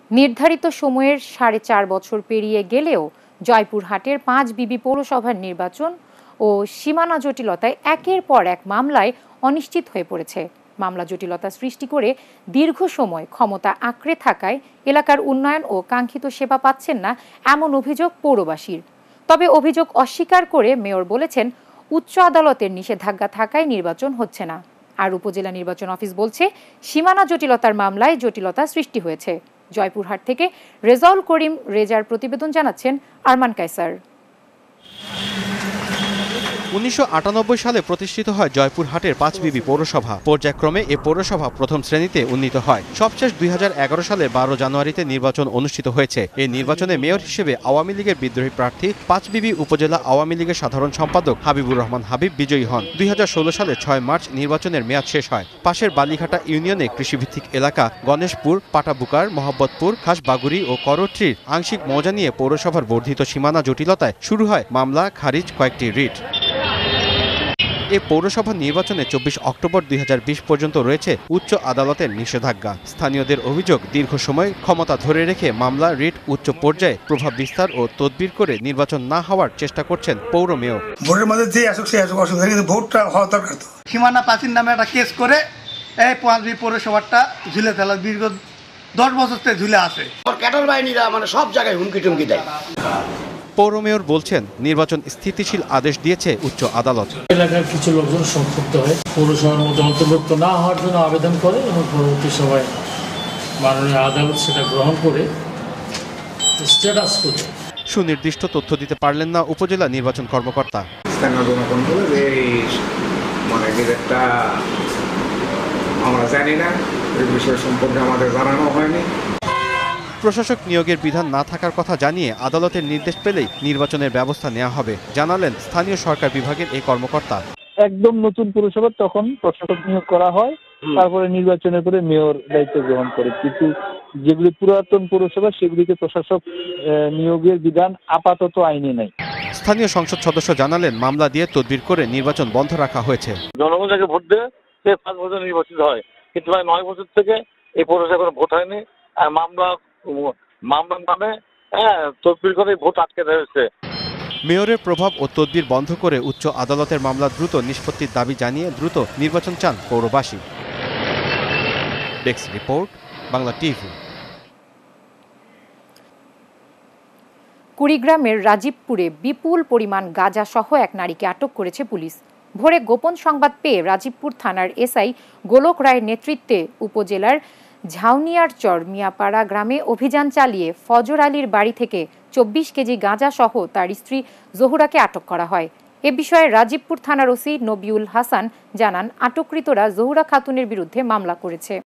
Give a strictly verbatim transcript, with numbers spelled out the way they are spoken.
নির্ধারিত সময়ের সাড়ে চার বছর পেরিয়ে গেলেও জয়পুরহাটের পাঁচ বিবি পৌরসভার নির্বাচন ও সীমানা জটিলতায় একের পর এক মামলায় অনিশ্চিত হয়ে পড়েছে। মামলা জটিলতা সৃষ্টি করে দীর্ঘ সময় ক্ষমতা আঁকড়ে থাকায় এলাকার উন্নয়ন ও কাঙ্ক্ষিত সেবা পাচ্ছেন না এমন অভিযোগ পৌরবাসীর। তবে অভিযোগ অস্বীকার করে মেয়র বলেছেন, উচ্চ আদালতের নিষেধাজ্ঞা থাকায় নির্বাচন হচ্ছে না। আর উপজেলা নির্বাচন অফিস বলছে, সীমানা জটিলতার মামলায় জটিলতা সৃষ্টি হয়েছে। জয়পুরহাট থেকে রেজাউল করিম রেজার প্রতিবেদন জানাচ্ছেন আরমান কায়সার। উনিশশো আটানব্বই সালে প্রতিষ্ঠিত হয় জয়পুরহাটের পাঁচ বিবি পৌরসভা। পর্যায়ক্রমে এ পৌরসভা প্রথম শ্রেণীতে উন্নীত হয়। সবশেষ দুই হাজার এগারো সালের বারো জানুয়ারিতে নির্বাচন অনুষ্ঠিত হয়েছে। এই নির্বাচনে মেয়র হিসেবে আওয়ামী লীগের বিদ্রোহী প্রার্থী পাঁচ বিবি উপজেলা আওয়ামী লীগের সাধারণ সম্পাদক হাবিবুর রহমান হাবিব বিজয়ী হন। দুই হাজার ষোলো সালের ছয় মার্চ নির্বাচনের মেয়াদ শেষ হয়। পাশের বালিঘাটা ইউনিয়নে কৃষিভিত্তিক এলাকা গণেশপুর, পাটাবুকার, মোহাম্মদপুর, খাসবাগুড়ি ও করট্রির আংশিক মৌজা নিয়ে পৌরসভার বর্ধিত সীমানা জটিলতায় শুরু হয় মামলা খারিজ কয়েকটি রিট। এ পৌরসভা নির্বাচনে চব্বিশ অক্টোবর দুই হাজার বিশ পর্যন্ত রয়েছে উচ্চ আদালতের নিষেধাজ্ঞা। স্থানীয়দের অভিযোগ, দীর্ঘ সময় ক্ষমতা ধরে রেখে মামলা রিট উচ্চ পর্যায়ে প্রভাব বিস্তার ও তদবির করে নির্বাচন না হওয়ার চেষ্টা করছেন পৌর মেয়র। ভোটের মধ্যে যে আসুক সে আসুক, অসুবিধা কিন্তু ভোটটা হওয়া দরকার। তো সীমানা প্রাচীন নামে একটা কেস করে এই পাঁচবি পৌরসভাটা ঝুলে ফেলা দীর্ঘ দশ বছর থেকে ঝুলে আছে। ক্যাডার বাহিনীরা মানে সব জায়গায় হুমকি টুমকি দেয়। পৌর মেয়র বলছেন, নির্বাচন স্থিতিশীল আদেশ দিয়েছে উচ্চ আদালত। এলাকার কিছু লোকজন সংক্ষুব্ধ হয়ে পৌরসভার মধ্যে অন্তর্ভুক্ত না হওয়ার জন্য আবেদন করে এবং পরবর্তী সভায় মাননীয় আদালত সেটা গ্রহণ করে স্ট্যাটাস করে। সুনির্দিষ্ট তথ্য দিতে পারলেন না উপজেলা নির্বাচন কর্মকর্তা। স্থানীয় জনগণ বলে যে মানে একটা আমরা জানি না, এই বিষয় সম্পর্কে আমাদের জানানো হয়নি। প্রশাসক নিয়োগের বিধান না থাকার কথা জানিয়ে আদালতের নির্দেশ পেলেই নির্বাচনের ব্যবস্থা নেওয়া হবে, জানালেন স্থানীয় সরকার বিভাগের এই কর্মকর্তা। একদম নতুন পৌরসভা তখন প্রশাসক নিয়োগ করা হয়, তারপরে নির্বাচনের পরে মেয়র দায়িত্ব গ্রহণ করে। কিন্তু যেগুলি পুরাতন পৌরসভা সেগুলিকে প্রশাসক নিয়োগের বিধান আপাতত আইনে নাই। স্থানীয় সংসদ সদস্য জানালেন, মামলা দিয়ে তদবির করে নির্বাচন বন্ধ রাখা হয়েছে। জনগণ যাকে ভোট দেয় সে পাঁচ বছর নির্বাচিত হয়, কিন্তু প্রায় নয় বছর থেকে এই পৌরসভা কোনো ভোট হয়নি। আর মামলা মামলার নামে হ্যাঁ তদবির করে ভোট আটকে রয়েছে। মেয়রের প্রভাব ও তদবির বন্ধ করে উচ্চ আদালতের মামলা দ্রুত নিষ্পত্তির দাবি জানিয়ে দ্রুত নির্বাচন চান পৌরবাসী। Desk report, Bangla TV. কুড়িগ্রামের রাজীবপুরে বিপুল পরিমাণ গাঁজা সহ এক নারীকে আটক করেছে পুলিশ। ভোরে গোপন সংবাদ পেয়ে রাজীবপুর থানার এসআই গোলক রায়ের নেতৃত্বে উপজেলার ঝাউনিয়ারচর মিয়াপাড়া গ্রামে অভিযান চালিয়ে ফজর আলীর বাড়ি থেকে চব্বিশ কেজি গাঁজা সহ তার স্ত্রী জহুরাকে আটক করা হয়। এ বিষয়ে রাজীবপুর থানার ওসি নবিউল হাসান জানান, আটককৃতরা জহুরা খাতুনের বিরুদ্ধে মামলা করেছে।